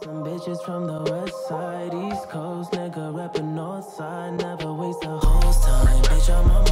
Some bitches from the west side, east coast, nigga reppin' north side. Never waste a host time, bitch, I'm on